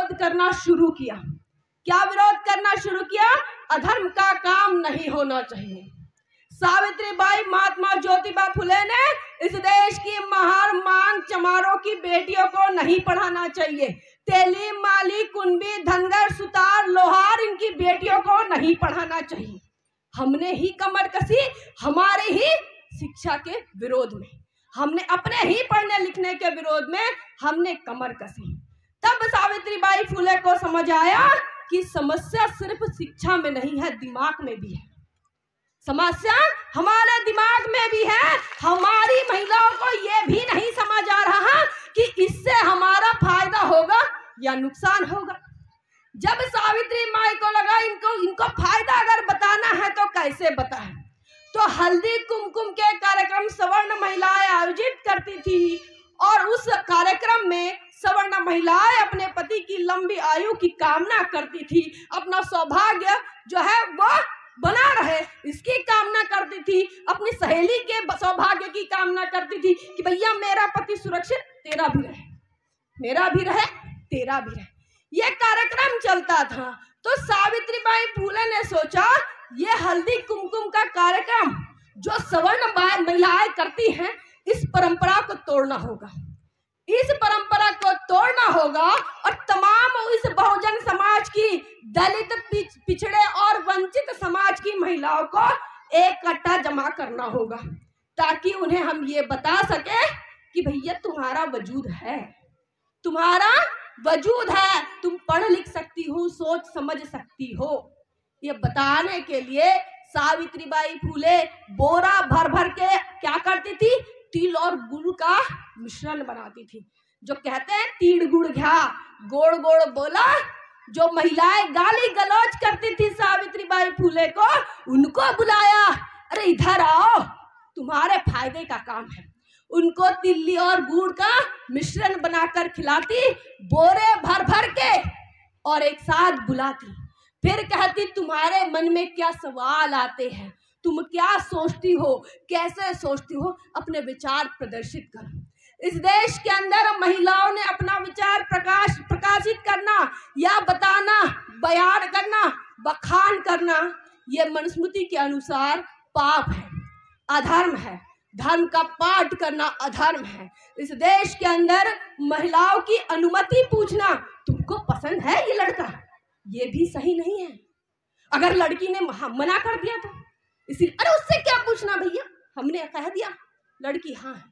विरोध करना शुरू किया। क्या विरोध करना शुरू किया? अधर्म का काम नहीं होना चाहिए। सावित्रीबाई महात्मा ज्योतिबा फुले ने इस देश की महान चमारों की बेटियों को नहीं पढ़ाना चाहिए। तेली, माली, कुंभी, धनगर, सुतार, लोहार, इनकी बेटियों को नहीं पढ़ाना चाहिए। हमने ही कमर कसी, हमारे ही शिक्षा के विरोध में, हमने अपने ही पढ़ने लिखने के विरोध में हमने कमर कसी। तब सावित्रीबाई फुले को समझ आया कि समस्या सिर्फ शिक्षा में नहीं है, दिमाग में भी है। समस्या हमारे दिमाग में भी है। हमारी महिलाओं को ये भी नहीं समझ आ रहा कि इससे हमारा फायदा होगा या नुकसान होगा। जब सावित्री माई को लगा इनको फायदा अगर बताना है तो कैसे बताएं, तो हल्दी कुमकुम के कार्यक्रम सवर्ण महिलाएं आयोजित करती थी और उस कार्यक्रम में सवर्ण महिलाएं अपने पति की लंबी आयु की कामना करती थी, अपना सौभाग्य जो है वो बना रहे इसकी कामना करती थी, अपनी सहेली के सौभाग्य की कामना करती थी कि भैया मेरा पति सुरक्षित, तेरा भी रहे, मेरा भी रहे, तेरा भी रहे। ये कार्यक्रम चलता था। तो सावित्रीबाई फुले ने सोचा ये हल्दी कुमकुम का कार्यक्रम जो सवर्ण महिलाएं करती हैं, इस परंपरा को तोड़ना होगा, इस परंपरा को तोड़ना होगा और तमाम इस बहुजन समाज की, दलित, पिछड़े और वंचित समाज की महिलाओं को इकट्ठा जमा करना होगा, ताकि उन्हें हम ये बता सके कि भैया तुम्हारा वजूद है, तुम्हारा वजूद है, तुम पढ़ लिख सकती हो, सोच समझ सकती हो। ये बताने के लिए सावित्रीबाई फुले बोरा भर भर के क्या करती थी? तिल और गुड़ का मिश्रण बनाती थी। जो कहते हैं तीड़ गुड़ घा, गोड़ गोड़ बोला। जो महिलाएं गाली गलौज करती थी सावित्रीबाई फुले को, उनको बुलाया, अरे इधर आओ, तुम्हारे फायदे का काम है। उनको तिल्ली और गुड़ का मिश्रण बनाकर खिलाती, बोरे भर भर के, और एक साथ बुलाती। फिर कहती तुम्हारे मन में क्या सवाल आते हैं, तुम क्या सोचती हो, कैसे सोचती हो, अपने विचार प्रदर्शित करो। इस देश के अंदर महिलाओं ने अपना विचार प्रकाशित करना या बताना, बयान करना, बखान करना, ये मनुस्मृति के अनुसार पाप है, अधर्म है। धर्म का पाठ करना अधर्म है। इस देश के अंदर महिलाओं की अनुमति पूछना, तुमको पसंद है ये लड़का, ये भी सही नहीं है। अगर लड़की ने मना कर दिया तो इसीलिए, अरे उससे क्या पूछना भैया, हमने कह दिया लड़की हाँ है।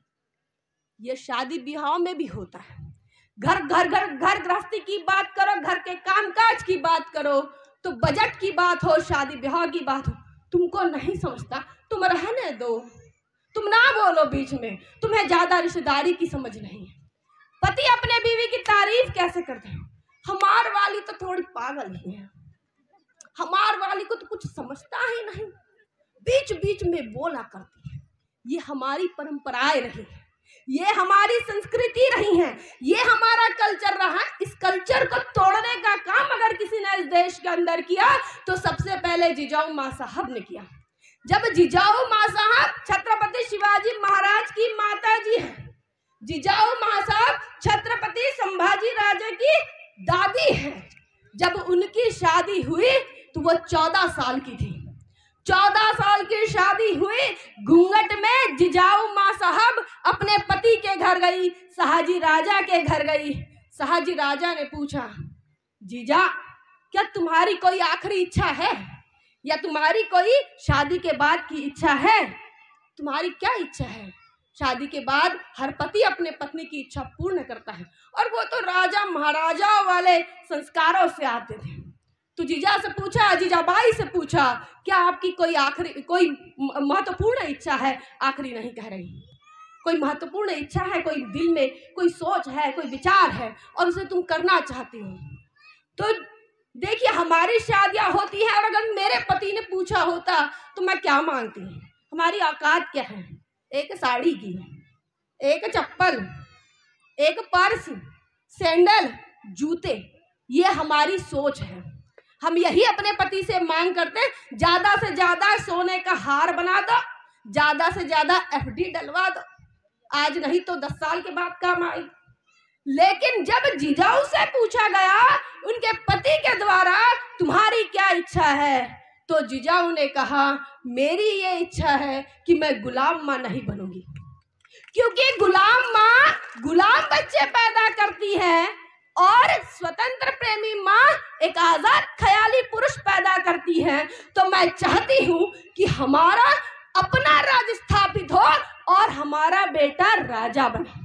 ये शादी ब्याह में भी होता है। घर गृहस्थी की बात करो, घर के कामकाज की बात करो, तो बजट की बात हो, शादी ब्याह की बात हो, तुमको नहीं समझता, तुम रहने दो, तुम ना बोलो बीच में, तुम्हें ज्यादा रिश्तेदारी की समझ नहीं है। पति अपने बीवी की तारीफ कैसे करते हैं? हमार वाली तो थोड़ी पागल ही है, हमार वाली को तो कुछ समझता ही नहीं, बीच बीच में बोला करती है। ये हमारी परंपराएं रही है, ये हमारी संस्कृति रही है, ये हमारा कल्चर रहा। इस कल्चर को तोड़ने का काम अगर किसी ने इस देश के अंदर किया तो सबसे पहले जिजाऊ माँ साहब ने किया। जब जिजाऊ माँ साहब छत्रपति शिवाजी महाराज की माता जी हैं, जिजाऊ माँ साहब छत्रपति संभाजी राजे की दादी हैं। जब उनकी शादी हुई तो वो 14 साल की थी। 14 साल की शादी हुई, घूंघट में जिजाऊ माँ साहब अपने पति के घर गई, शाहजी राजा के घर गई। शाहजी राजा ने पूछा, जीजा क्या तुम्हारी कोई आखिरी इच्छा है, या तुम्हारी कोई शादी के बाद की इच्छा है? तुम्हारी क्या इच्छा है? शादी के बाद हर पति अपने पत्नी की इच्छा पूर्ण करता है, और वो तो राजा महाराजाओं वाले संस्कारों से आते थे। तो जीजा से पूछा, जीजाबाई से पूछा, क्या आपकी कोई महत्वपूर्ण इच्छा है? आखिरी नहीं कह रही, कोई महत्वपूर्ण इच्छा है, कोई दिल में कोई सोच है, कोई विचार है और उसे तुम करना चाहती हो। तो देखिए हमारी शादियां होती हैं, और अगर मेरे पति ने पूछा होता तो मैं क्या मांगती हूँ? हमारी औकात क्या है? एक साड़ी की, एक चप्पल, एक पर्स, सैंडल, जूते, ये हमारी सोच है। हम यही अपने पति से मांग करते हैं, ज्यादा से ज्यादा सोने का हार बना दो, ज्यादा से ज्यादा एफडी डलवा दो, आज नहीं तो 10 साल के बाद काम आएगी। लेकिन जब जिजाऊ से पूछा गया उनके पति के द्वारा तुम्हारी क्या इच्छा है? तो जिजाऊ ने कहा, मेरी ये इच्छा है कि मैं गुलाम माँ नहीं बनूंगी, क्योंकि गुलाम माँ गुलाम बच्चे पैदा करती है और स्वतंत्र प्रेमी माँ एक आजाद ख्याली पुरुष पैदा करती है। तो मैं चाहती हूँ कि हमारा अपना राज स्थापित हो और हमारा बेटा राजा बने।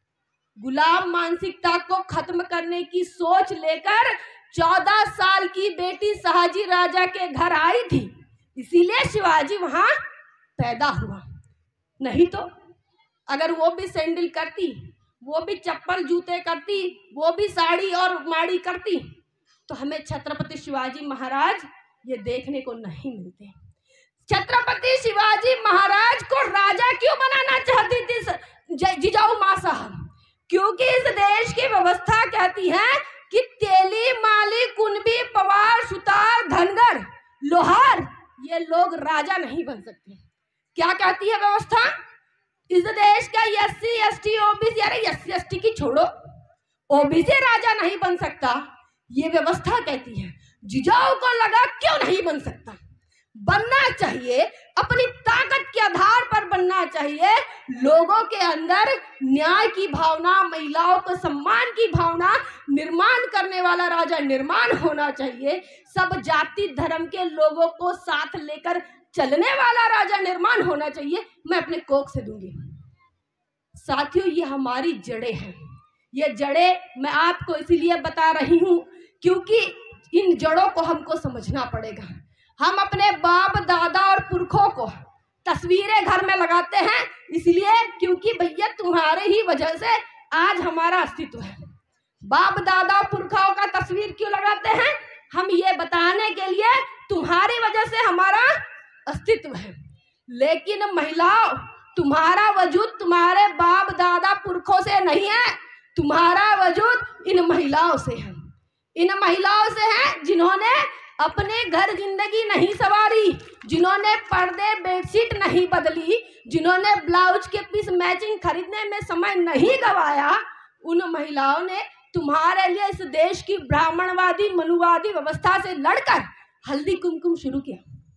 गुलाम मानसिकता को खत्म करने की सोच लेकर 14 साल की बेटी शहाजी राजा के घर आई थी, इसीलिए शिवाजी वहां पैदा हुआ। नहीं तो अगर वो भी सैंडल करती, वो भी चप्पल जूते करती, वो भी साड़ी और माड़ी करती, तो हमें छत्रपति शिवाजी महाराज ये देखने को नहीं मिलते। छत्रपति शिवाजी महाराज को राजा क्यों बनाना चाहती थी जिजाऊ माँ साहब? क्योंकि इस देश की व्यवस्था कहती है कि तेली, माली, कुनबी, पवार, सुतार, धनगर, लोहार, ये लोग राजा नहीं बन सकते। क्या कहती है व्यवस्था? इस देश का एससी, एसटी, ओबीसी, अरे एससी एसटी की छोड़ो, ओबीसी राजा नहीं बन सकता, ये व्यवस्था कहती है। जिजाऊ को लगा क्यों नहीं बन सकता? बनना चाहिए, अपनी ताकत के आधार पर बनना चाहिए। लोगों के अंदर न्याय की भावना, महिलाओं को सम्मान की भावना निर्माण करने वाला राजा निर्माण होना चाहिए। सब जाति धर्म के लोगों को साथ लेकर चलने वाला राजा निर्माण होना चाहिए। मैं अपने कोख से दूंगी। साथियों, ये हमारी जड़ें हैं। ये जड़ें मैं आपको इसीलिए बता रही हूं क्योंकि इन जड़ों को हमको समझना पड़ेगा। हम अपने बाप दादा और पुरखों को तस्वीरें घर में लगाते हैं इसलिए क्योंकि भैया तुम्हारे ही वजह से आज हमारा अस्तित्व है। बाप दादा पुरखों का तस्वीर क्यों लगाते हैं? हम ये बताने के लिए तुम्हारी वजह से हमारा अस्तित्व है। लेकिन महिलाओं, तुम्हारा वजूद तुम्हारे बाप दादा पुरखों से नहीं है, तुम्हारा वजूद इन महिलाओं से है। इन महिलाओं से है जिन्होंने अपने घर जिंदगी नहीं सवारी, जिन्होंने पर्दे बेडशीट नहीं बदली, जिन्होंने ब्लाउज के पीस मैचिंग खरीदने में समय नहीं गवाया। उन महिलाओं ने तुम्हारे लिए इस देश की ब्राह्मणवादी मनुवादी व्यवस्था से लड़कर हल्दी कुमकुम शुरू किया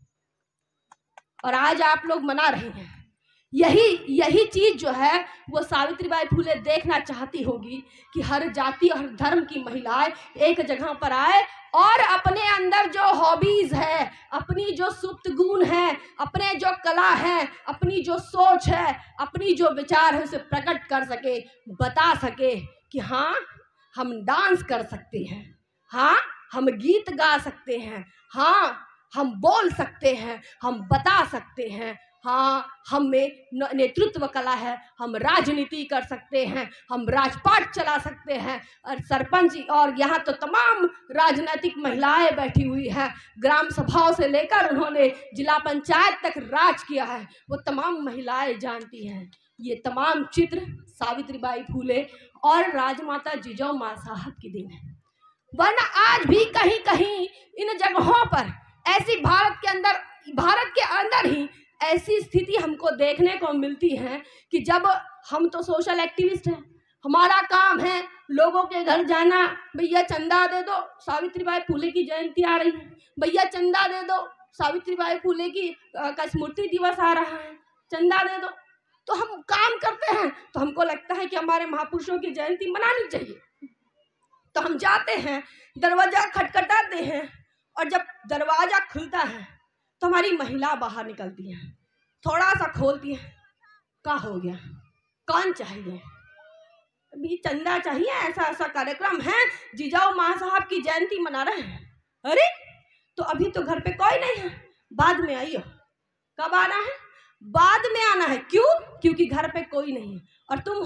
और आज आप लोग मना रहे हैं। यही चीज जो है वो सावित्रीबाई फुले देखना चाहती होगी कि हर जाति और धर्म की महिलाएं एक जगह पर आए और अपने अंदर जो हॉबीज है, अपनी जो सुप्त गुण है, अपने जो कला है, अपनी जो सोच है, अपनी जो विचार है उसे प्रकट कर सके, बता सके कि हाँ हम डांस कर सकते हैं, हाँ हम गीत गा सकते हैं, हाँ हम बोल सकते हैं, हम बता सकते हैं, हाँ हमें नेतृत्व कला है, हम राजनीति कर सकते हैं, हम राजपाट चला सकते हैं। और सरपंच और यहाँ तो तमाम राजनीतिक महिलाएं बैठी हुई हैं, ग्राम सभाओं से लेकर उन्होंने जिला पंचायत तक राज किया है, वो तमाम महिलाएं जानती हैं। ये तमाम चित्र सावित्रीबाई फुले और राजमाता जिजाऊ माँ साहब की देन है। वरना आज भी कहीं कहीं इन जगहों पर ऐसी भारत के अंदर ही ऐसी स्थिति हमको देखने को मिलती है कि जब हम तो सोशल एक्टिविस्ट हैं, हमारा काम है लोगों के घर जाना, भैया चंदा दे दो, सावित्रीबाई फुले की जयंती आ रही है, भैया चंदा दे दो, सावित्रीबाई फुले की का स्मृति दिवस आ रहा है, चंदा दे दो। तो हम काम करते हैं तो हमको लगता है कि हमारे महापुरुषों की जयंती मनानी चाहिए। तो हम जाते हैं, दरवाजा खटखटाते हैं और जब दरवाजा खुलता है तो हमारी महिला बाहर निकलती है, थोड़ा सा खोलती है, क्या हो गया, कौन चाहिए, अभी चंदा चाहिए, ऐसा कार्यक्रम है, जिजाऊ माँ साहब की जयंती मना रहे हैं। अरे तो अभी तो घर पे कोई नहीं है, बाद में आइयो। कब आना है? बाद में आना है। क्यों? क्योंकि घर पे कोई नहीं है। और तुम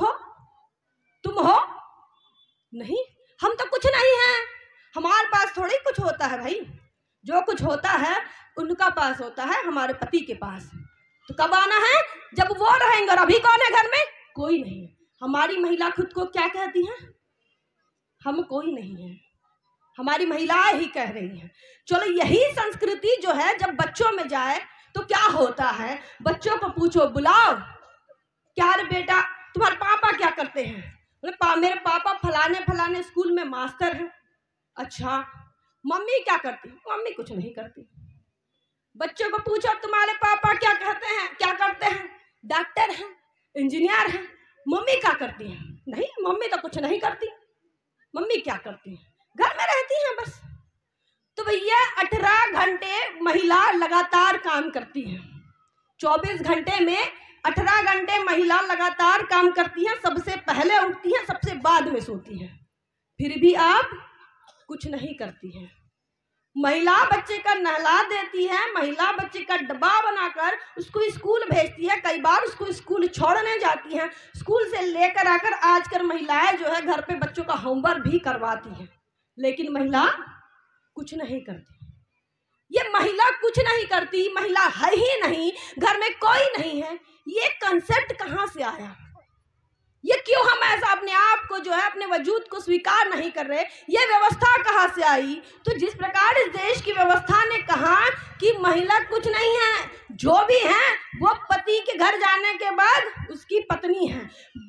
हो नहीं, हम तो कुछ नहीं है, हमारे पास थोड़ी कुछ होता है भाई, जो कुछ होता है उनका पास होता है, हमारे पति के पास। तो कब आना है? जब वो रहेंगे। और अभी कौन है घर में? कोई नहीं है। हमारी महिला खुद को क्या कहती हैं? हम कोई नहीं है, हमारी महिलाएं ही कह रही हैं। चलो यही संस्कृति जो है जब बच्चों में जाए तो क्या होता है, बच्चों को पूछो, बुलाओ, क्या रे बेटा तुम्हारे पापा क्या करते हैं? बोले मेरे पापा फलाने स्कूल में मास्टर हैं। अच्छा, मम्मी क्या करती? मम्मी कुछ नहीं करती। बच्चों को पूछो तुम्हारे पापा क्या कहते हैं, क्या करते हैं? डॉक्टर हैं, इंजीनियर हैं। मम्मी क्या करती हैं? नहीं, मम्मी तो कुछ नहीं करती। मम्मी क्या करती हैं? घर में रहती हैं बस। तो भैया 18 घंटे महिला लगातार काम करती है। 24 घंटे में 18 घंटे महिला लगातार काम करती है। सबसे पहले उठती है, सबसे बाद में सोती है, फिर भी आप कुछ नहीं करती है। महिला बच्चे का नहला देती है, महिला बच्चे का डब्बा बनाकर उसको स्कूल भेजती है, कई बार उसको स्कूल छोड़ने जाती हैं, स्कूल से लेकर आकर आजकल महिलाएं जो है घर पे बच्चों का होमवर्क भी करवाती हैं, लेकिन महिला कुछ नहीं करती। ये महिला कुछ नहीं करती, महिला है ही नहीं, घर में कोई नहीं है, ये कंसेप्ट कहाँ से आया? ये क्यों हम ऐसा अपने आप को जो है अपने वजूद को स्वीकार नहीं कर रहे? ये व्यवस्था कहाँ से आई? तो जिस प्रकार इस देश की व्यवस्था ने कहा कि महिला कुछ नहीं है, जो भी है वो पति के घर जाने के बाद उसकी पत्नी है,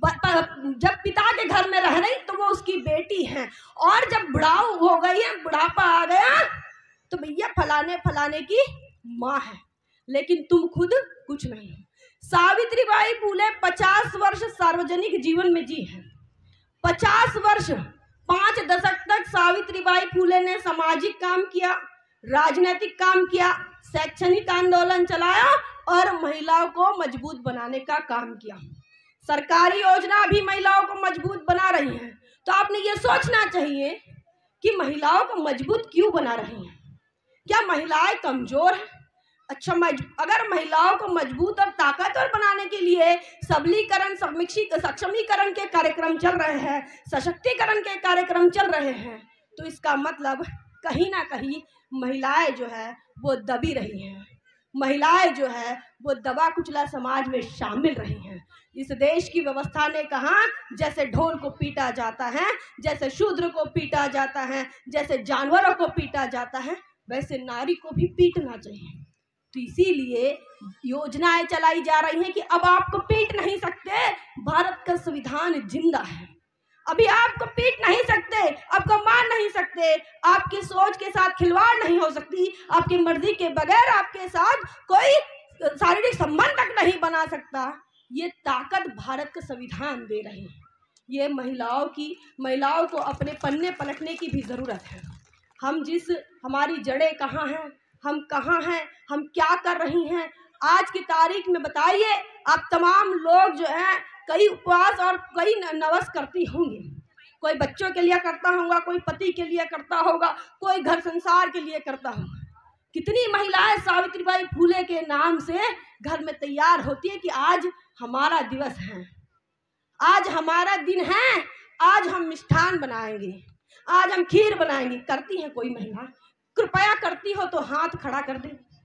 जब पिता के घर में रह रही तो वो उसकी बेटी है, और जब बुढ़ाऊ हो गई है, बुढ़ापा आ गया तो भैया फलाने फलाने की माँ है, लेकिन तुम खुद कुछ नहीं। सावित्रीबाई फूले 50 वर्ष सार्वजनिक जीवन में जी हैं। 50 वर्ष, 5 दशक तक सावित्रीबाई फूले ने सामाजिक काम किया, राजनीतिक काम किया, शैक्षणिक आंदोलन चलाया और महिलाओं को मजबूत बनाने का काम किया। सरकारी योजना भी महिलाओं को मजबूत बना रही है। तो आपने ये सोचना चाहिए कि महिलाओं को मजबूत क्यों बना रही हैं? क्या महिलाएं कमजोर हैं? अच्छा, अगर महिलाओं को मजबूत और ताकतवर बनाने के लिए सबलीकरण, सक्षमीकरण के कार्यक्रम चल रहे हैं, सशक्तिकरण के कार्यक्रम चल रहे हैं, तो इसका मतलब कहीं ना कहीं महिलाएं जो है वो दबी रही हैं, महिलाएं जो है वो दबा कुचला समाज में शामिल रही हैं। इस देश की व्यवस्था ने कहा जैसे ढोल को पीटा जाता है, जैसे शूद्र को पीटा जाता है, जैसे जानवरों को पीटा जाता है, वैसे नारी को भी पीटना चाहिए। तो इसीलिए योजनाएं चलाई जा रही हैं कि अब आपको पीट नहीं सकते, भारत का संविधान जिंदा है, अभी आपको पीट नहीं सकते, आपको मार नहीं सकते, आपकी सोच के साथ खिलवाड़ नहीं हो सकती, आपकी मर्जी के बगैर आपके साथ कोई शारीरिक संबंध तक नहीं बना सकता। ये ताकत भारत का संविधान दे रही है। ये महिलाओं को अपने पन्ने पलटने की भी जरूरत है। हमारी जड़ें कहाँ हैं, हम कहाँ हैं, हम क्या कर रही हैं, आज की तारीख में बताइए। आप तमाम लोग जो हैं कई उपवास और कई नवस करती होंगी, कोई बच्चों के लिए करता होगा, कोई पति के लिए करता होगा, कोई घर संसार के लिए करता होगा। कितनी महिलाएं सावित्रीबाई फूले के नाम से घर में तैयार होती है कि आज हमारा दिवस है, आज हमारा दिन है, आज हम मिष्ठान बनाएंगे, आज हम खीर बनाएंगे। करती है कोई महिला? कृपया करती हो तो हाथ खड़ा कर दे।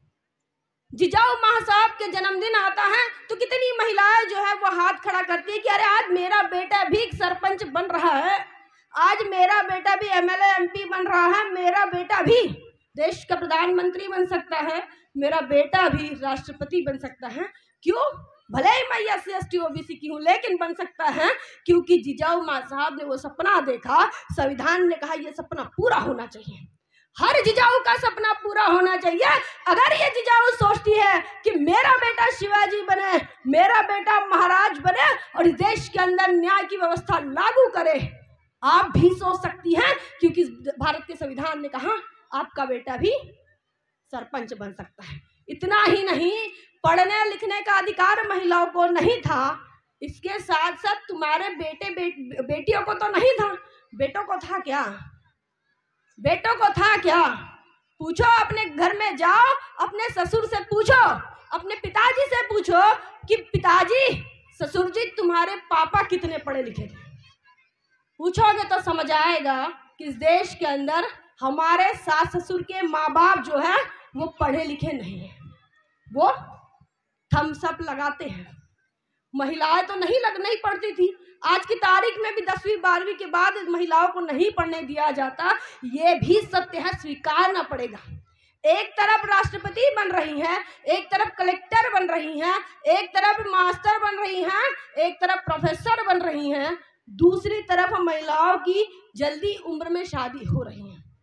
जिजाऊ माँ साहब के जन्मदिन आता है तो कितनी महिलाएं जो है वो हाथ खड़ा करती है कि अरे आज मेरा बेटा भी सरपंच बन रहा है, आज मेरा बेटा भी एमएलए एमपी बन रहा है, मेरा बेटा भी देश का प्रधानमंत्री बन सकता है, मेरा बेटा भी राष्ट्रपति बन सकता है। क्यों? भले ही मैं SC ST OBC की हूँ, लेकिन बन सकता है क्योंकि जिजाऊ माँ साहब ने वो सपना देखा, संविधान ने कहा ये सपना पूरा होना चाहिए, हर जिजाऊ का सपना पूरा होना चाहिए। अगर ये जिजाऊ सोचती है कि मेरा बेटा शिवाजी बने, मेरा बेटा महाराज बने और इस देश के अंदर न्याय की व्यवस्था लागू करे, आप भी सोच सकती हैं, क्योंकि भारत के संविधान ने कहा आपका बेटा भी सरपंच बन सकता है। इतना ही नहीं, पढ़ने लिखने का अधिकार महिलाओं को नहीं था, इसके साथ साथ तुम्हारे बेटियों को तो नहीं था, बेटों को था क्या? बेटों को था क्या? पूछो, अपने घर में जाओ, अपने ससुर से पूछो, अपने पिताजी से पूछो कि पिताजी, ससुर जी तुम्हारे पापा कितने पढ़े लिखे थे। पूछोगे तो समझ आएगा कि इस देश के अंदर हमारे सास ससुर के माँ बाप जो है वो पढ़े लिखे नहीं है, वो थम्स अप लगाते हैं। महिलाएं तो नहीं पढ़ती थी, आज की तारीख में भी 10वीं 12वीं के बाद महिलाओं को नहीं पढ़ने दिया जाता, ये भी सत्य है, स्वीकारना पड़ेगा। एक तरफ राष्ट्रपति बन रही हैं, एक तरफ कलेक्टर बन रही हैं, एक तरफ मास्टर बन रही हैं, एक तरफ प्रोफेसर बन रही हैं, दूसरी तरफ महिलाओं की जल्दी उम्र में शादी हो रही है।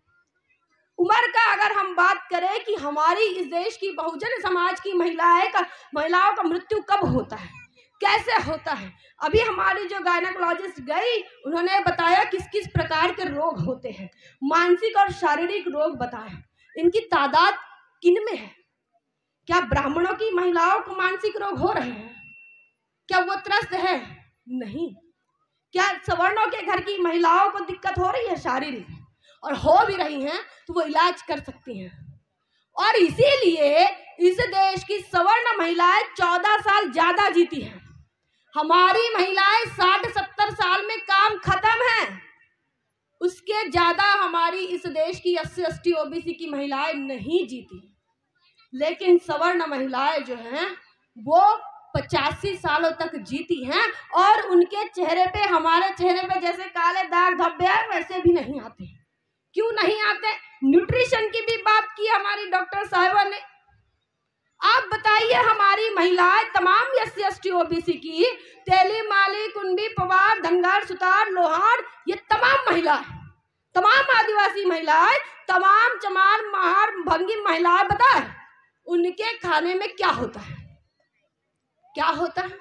उम्र का अगर हम बात करें कि हमारी इस देश की बहुजन समाज की महिलाओं का मृत्यु कब होता है, कैसे होता है, अभी हमारी जो गायनेकोलॉजिस्ट गई उन्होंने बताया किस किस प्रकार के रोग होते हैं, मानसिक और शारीरिक रोग बताए। इनकी तादाद किन में है? क्या ब्राह्मणों की महिलाओं को मानसिक रोग हो रहे हैं? क्या वो त्रस्त है? नहीं। क्या सवर्णों के घर की महिलाओं को दिक्कत हो रही है शारीरिक, और हो भी रही हैं तो वो इलाज कर सकती हैं। और इसीलिए इस देश की सवर्ण महिलाएं 14 साल ज्यादा जीती हैं। हमारी महिलाएं 60-70 साल में काम खत्म है, उसके ज्यादा हमारी इस देश की SC ST OBC की महिलाएं नहीं जीती। लेकिन सवर्ण महिलाएं जो हैं वो 85 सालों तक जीती हैं, और उनके चेहरे पे, हमारे चेहरे पे जैसे काले दाग धब्बे हैं वैसे भी नहीं आते। क्यों नहीं आते? न्यूट्रिशन की भी बात की हमारी डॉक्टर साहिबा ने। आप बताइए, हमारी महिलाएं तमाम SC ST OBC की, तेली, माली, कुंभी, पवार, धनगर, सुतार, लोहार, ये तमाम महिलाएं, तमाम आदिवासी महिलाएं, तमाम चमार, महार, भंगी महिलाएं, बताए उनके खाने में क्या होता है? क्या होता है?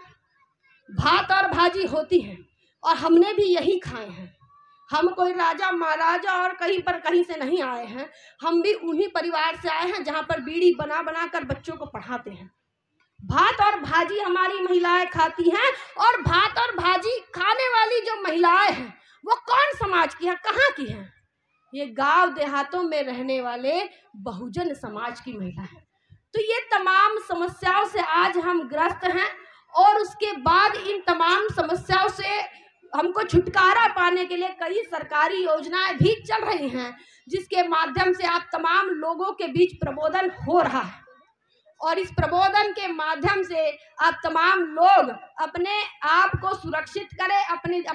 भात और भाजी होती है, और हमने भी यही खाए हैं। हम कोई राजा महाराजा और कहीं से नहीं आए हैं, हम भी उन्हीं परिवार से आए हैं जहां पर बीड़ी बना बना कर बच्चों को पढ़ाते हैं। भात और भाजी हमारी महिलाएं खाती हैं, और भात और भाजी खाने वाली जो महिलाएं हैं वो कौन समाज की है, कहाँ की हैं? ये गांव देहातों में रहने वाले बहुजन समाज की महिला है। तो ये तमाम समस्याओं से आज हम ग्रस्त हैं, और उसके बाद इन तमाम समस्याओं से हमको छुटकारा पाने के लिए कई सरकारी योजनाएं भी चल रही हैं, जिसके माध्यम से आप तमाम लोगों के बीच प्रबोधन हो रहा है। और इस प्रबोधन के माध्यम से आप तमाम लोग अपने आप को सुरक्षित करें,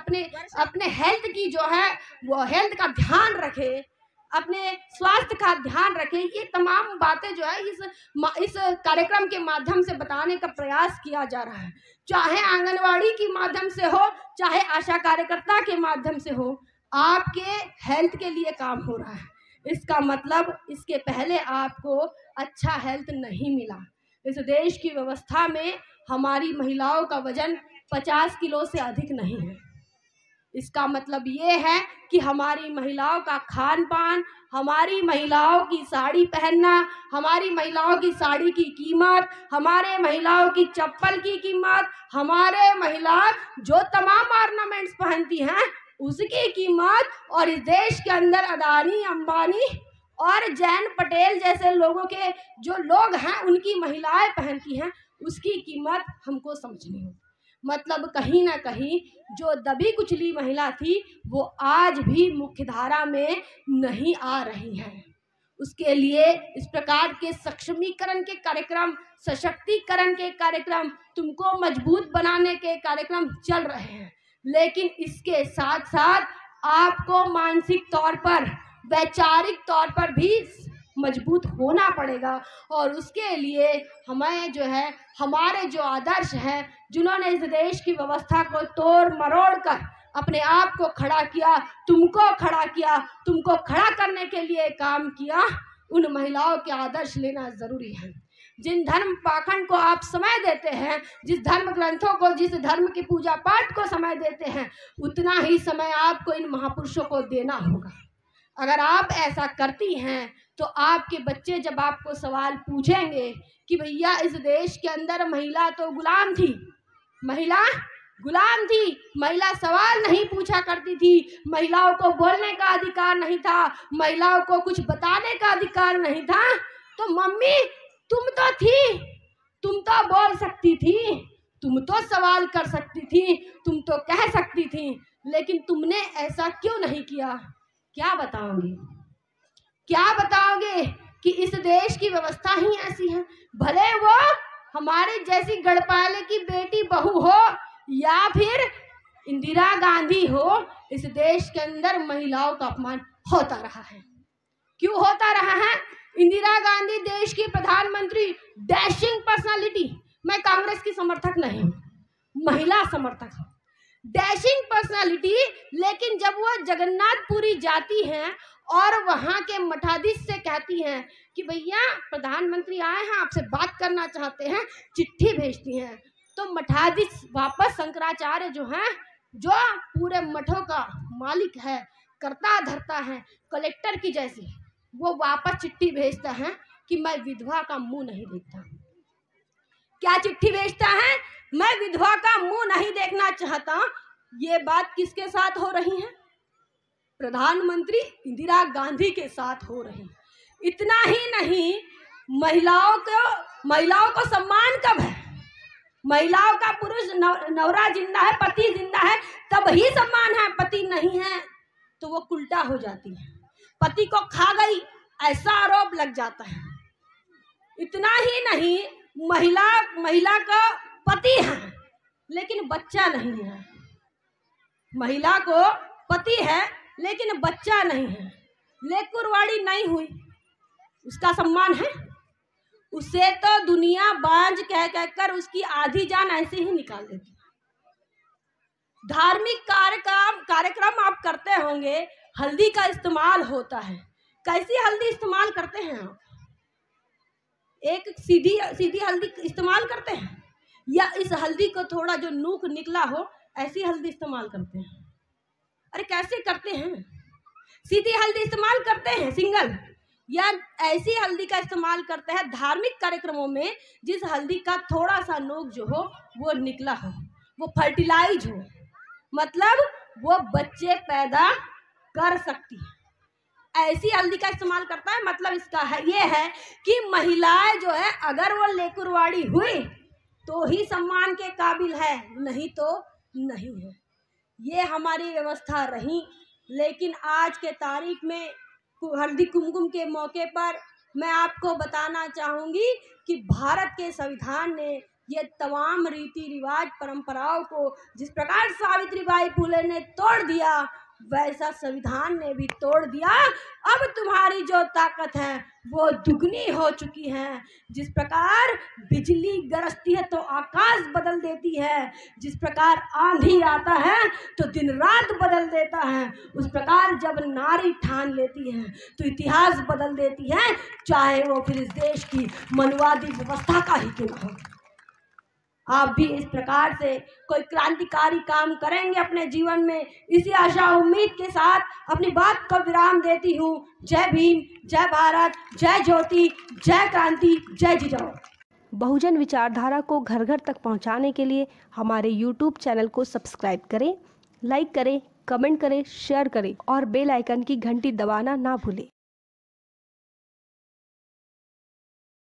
अपने हेल्थ की जो है वो हेल्थ का ध्यान रखें, अपने स्वास्थ्य का ध्यान रखें। ये तमाम बातें जो है इस कार्यक्रम के माध्यम से बताने का प्रयास किया जा रहा है, चाहे आंगनवाड़ी के माध्यम से हो, चाहे आशा कार्यकर्ता के माध्यम से हो। आपके हेल्थ के लिए काम हो रहा है। इसका मतलब इसके पहले आपको अच्छा हेल्थ नहीं मिला। इस देश की व्यवस्था में हमारी महिलाओं का वजन 50 किलो से अधिक नहीं है। इसका मतलब ये है कि हमारी महिलाओं का खान पान, हमारी महिलाओं की साड़ी पहनना, हमारी महिलाओं की साड़ी की कीमत, हमारे महिलाओं की चप्पल की कीमत, हमारे महिला जो तमाम ऑर्नामेंट्स पहनती हैं उसकी कीमत, और इस देश के अंदर अदानी, अंबानी और जैन पटेल जैसे लोगों के जो लोग हैं उनकी महिलाएं पहनती हैं, उसकी कीमत हमको समझनी होगी। मतलब कहीं ना कहीं जो दबी कुचली महिला थी वो आज भी मुख्यधारा में नहीं आ रही है। उसके लिए इस प्रकार के सक्षमीकरण के कार्यक्रम, सशक्तिकरण के कार्यक्रम, तुमको मजबूत बनाने के कार्यक्रम चल रहे हैं। लेकिन इसके साथ साथ आपको मानसिक तौर पर, वैचारिक तौर पर भी मजबूत होना पड़ेगा। और उसके लिए हमें जो है, हमारे जो आदर्श हैं, जिन्होंने इस देश की व्यवस्था को तोड़ मरोड़ कर अपने आप को खड़ा किया, तुमको खड़ा किया, तुमको खड़ा करने के लिए काम किया, उन महिलाओं के आदर्श लेना जरूरी है। जिन धर्म पाखंड को आप समय देते हैं, जिस धर्म ग्रंथों को, जिस धर्म की पूजा पाठ को समय देते हैं, उतना ही समय आपको इन महापुरुषों को देना होगा। अगर आप ऐसा करती हैं तो आपके बच्चे जब आपको सवाल पूछेंगे कि भैया इस देश के अंदर महिला तो गुलाम थी, महिला गुलाम थी, महिला सवाल नहीं पूछा करती थी, महिलाओं को बोलने का अधिकार नहीं था, महिलाओं को कुछ बताने का अधिकार नहीं था, तो मम्मी तुम तो थी, तुम तो बोल सकती थी, तुम तो सवाल कर सकती थी, तुम तो कह सकती थी, लेकिन तुमने ऐसा क्यों नहीं किया? क्या बताओगे? क्या बताओगे कि इस देश की व्यवस्था ही ऐसी है? भले वो हमारे जैसी गढ़पाले की बेटी बहू हो या फिर इंदिरा गांधी हो, इस देश के अंदर महिलाओं का अपमान होता रहा है। क्यों होता रहा है? इंदिरा गांधी देश की प्रधानमंत्री, डैशिंग पर्सनालिटी। मैं कांग्रेस की समर्थक नहीं, महिला समर्थक हूँ, डैशिंग पर्सनालिटी। लेकिन जब वो जगन्नाथपुरी जाती हैं और वहाँ के मठाधीश से कहती हैं कि भैया प्रधानमंत्री आए हैं, आपसे बात करना चाहते हैं, चिट्ठी भेजती हैं। तो मठाधीश वापस शंकराचार्य जो हैं, जो पूरे मठों का मालिक है, करता धरता है, कलेक्टर की जैसी, वो वापस चिट्ठी भेजता है कि मैं विधवा का मुंह नहीं देखता। क्या चिट्ठी भेजता है? मैं विधवा का मुंह नहीं देखना चाहता। ये बात किसके साथ हो रही है? प्रधानमंत्री इंदिरा गांधी के साथ हो रही। इतना ही नहीं, महिलाओं को सम्मान कब है? महिलाओं का पुरुष नवरा जिंदा है, पति जिंदा है, तब ही सम्मान है। पति नहीं है तो वो उल्टा हो जाती है, पति को खा गई ऐसा आरोप लग जाता है। इतना ही नहीं, महिला का पति है लेकिन बच्चा नहीं है। महिला को पति है लेकिन बच्चा नहीं है, लेकुरवाड़ी नहीं हुई, उसका सम्मान है? उसे तो दुनिया बांझ कह कहकर उसकी आधी जान ऐसे ही निकाल देती। धार्मिक कार्यक्रम आप करते होंगे, हल्दी का इस्तेमाल होता है। कैसी हल्दी इस्तेमाल करते हैं आप? एक सीधी हल्दी इस्तेमाल करते हैं, या इस हल्दी को थोड़ा जो नूक निकला हो ऐसी हल्दी इस्तेमाल करते हैं? अरे कैसे करते हैं? सीधी हल्दी इस्तेमाल करते हैं सिंगल, या ऐसी हल्दी का इस्तेमाल करते हैं धार्मिक कार्यक्रमों में जिस हल्दी का थोड़ा सा नोक जो हो वो निकला हो, वो फर्टिलाइज हो, मतलब वो बच्चे पैदा कर सकती है, ऐसी हल्दी का इस्तेमाल करता है। मतलब इसका है ये है कि महिलाएं जो है अगर वो लेकुरवाड़ी हुई तो ही सम्मान के काबिल है, नहीं तो नहीं है। ये हमारी व्यवस्था रही। लेकिन आज के तारीख में हल्दी कुमकुम के मौके पर मैं आपको बताना चाहूँगी कि भारत के संविधान ने ये तमाम रीति रिवाज परंपराओं को जिस प्रकार सावित्रीबाई फुले ने तोड़ दिया, वैसा संविधान ने भी तोड़ दिया। अब तुम्हारी जो ताकत है वो दुगनी हो चुकी है। जिस प्रकार बिजली गरजती है तो आकाश बदल देती है, जिस प्रकार आंधी आता है तो दिन रात बदल देता है, उस प्रकार जब नारी ठान लेती है तो इतिहास बदल देती है, चाहे वो फिर इस देश की मनुवादी व्यवस्था का ही क्यों हो। आप भी इस प्रकार से कोई क्रांतिकारी काम करेंगे अपने जीवन में, इसी आशा उम्मीद के साथ अपनी बात को विराम देती हूँ। जय भीम, जय भारत, जय ज्योति, जय क्रांति, जय जिजाऊ। बहुजन विचारधारा को घर घर तक पहुँचाने के लिए हमारे YouTube चैनल को सब्सक्राइब करें, लाइक करें, कमेंट करें, शेयर करें और बेल आइकन की घंटी दबाना ना भूलें।